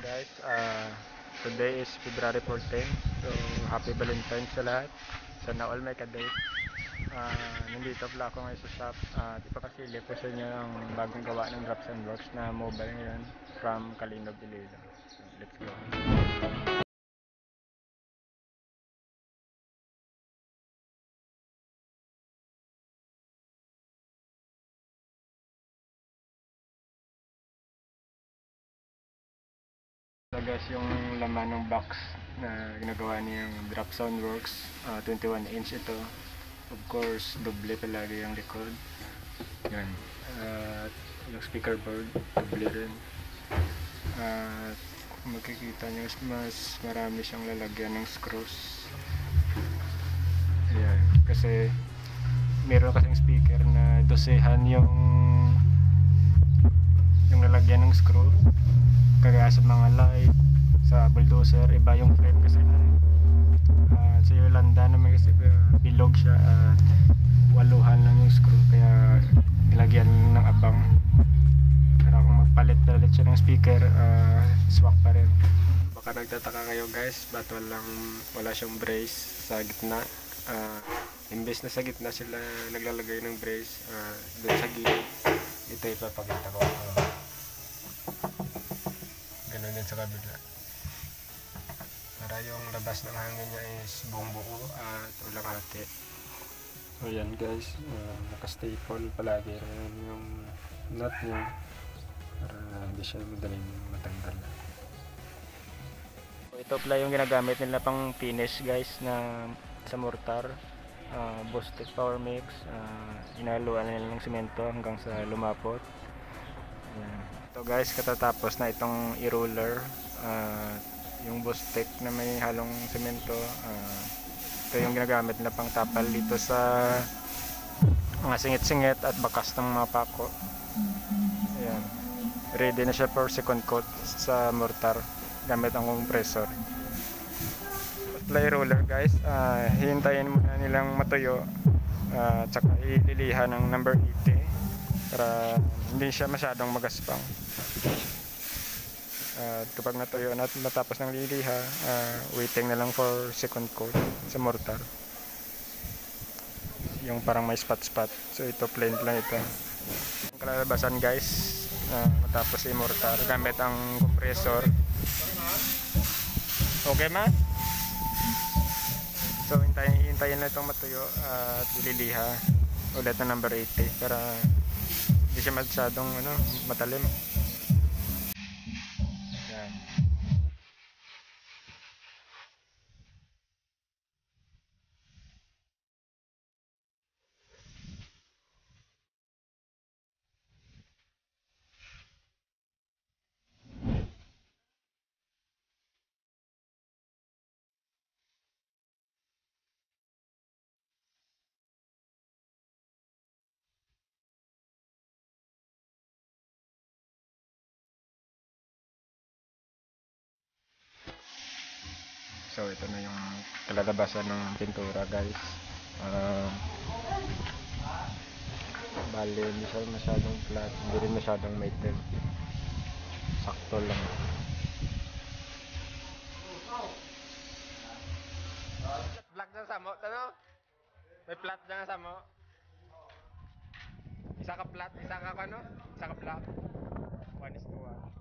guys, today is February 14. So happy Valentine's sa lahat. Sana all may ka-date. Nandito pala ako ngayon sa shop. Ipapasilip ko sa inyo ang bagong gawa ng Drops and Works na mobile ngayon from Kalinog, Iloilo. So, let's go. So guys, yung laman ng box na ginagawa niyang Drop Soundworks, 21-inch ito. Of course, doble palagi yung likod. Yan. Yung speaker board, doble rin. Kung makikita nyo, mas marami siyang lalagyan ng screws. Ayan. Kasi meron kasing speaker na dosehan yung lalagyan ng screw. Kaya sa mga light, sa bulldozer, iba yung frame kasi sa Yolanda naman kasi bilog siya, waluhan lang yung screw, kaya nilagyan ng abang. Pero kung magpalit-palit siya ng speaker, swak pa rin. Baka nagtataka kayo guys, ba't wala siyang brace sa gitna. Imbes na sa gitna sila naglalagay ng brace, doon sa gilid. Ito ipapakita ko. Ganun din sa kabila. Para yung labas ng hangin niya is buong buo at walang ate. So yan guys, naka-staple palagi rin yung nut niya para hindi siya madaling matanggal. So ito pala yung ginagamit nila pang finish guys na sa mortar. Boosted power mix, inaluan nila ng simento hanggang sa lumapot. Ayan. Ito guys, katatapos na itong i-roller, yung boosted na may halong simento. Ito yung ginagamit na pang tapal dito sa mga singit-singit at bakas ng mga pako. Ayan. Ready na siya for second coat sa mortar gamit ang compressor. Fly roller guys, hihintayin muna nilang matuyo, tsaka ililiha ng number 80 para hindi siya masyadong magaspang. Kapag natuyo na matapos ng liliha, waiting na lang for second coat sa mortar, yung parang may spot. So ito plain lang ito. Ang kalalabasan guys, matapos i-mortar gamit ang compressor. Okay ma? So hintayin na itong matuyo at ililiha ulit na number 80 para hindi siya masyadong matalim. Yan. So ito na yung kalalabasan ng pintura guys. Bali hindi siya masyadong flat, hindi rin masyadong maitim, sakto lang. Black dyan sa mo, may flat dyan sa mo. Isa ka flat, isa ka black. 1:1.